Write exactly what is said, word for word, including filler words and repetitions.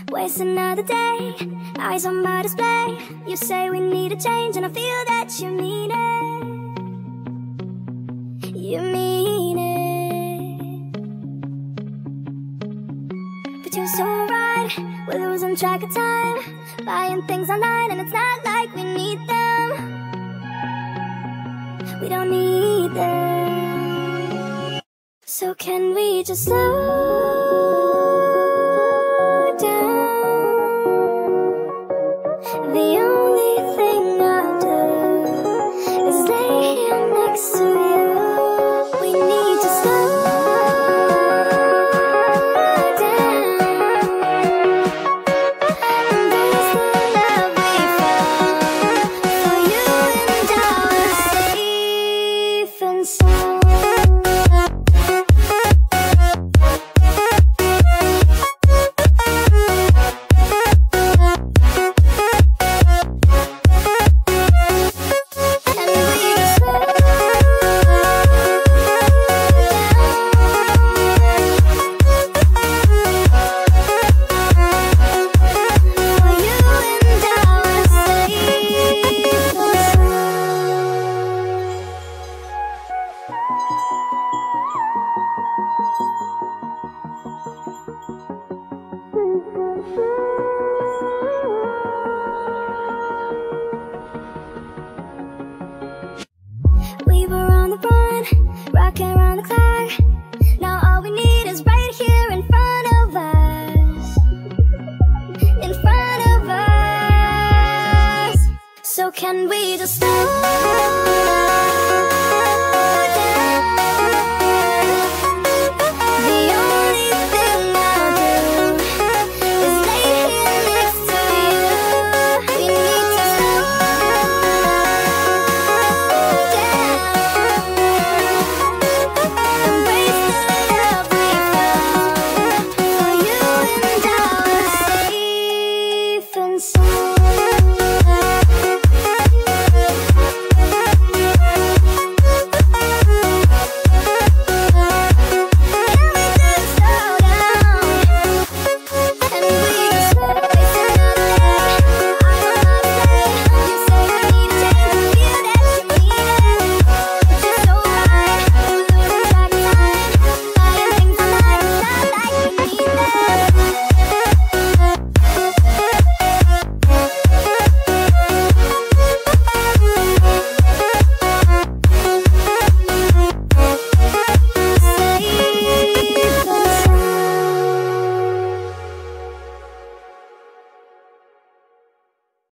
Waste another day, eyes on my display. You say we need a change, and I feel that you mean it. You mean it. But you're so right, we're losing track of time, buying things online, and it's not like we need them. We don't need them. So can we just slow down? The only thing I'll do is lay here next to you. We need to slow down. Embrace the love we found. For you and I are safe and sound. Mm-hmm.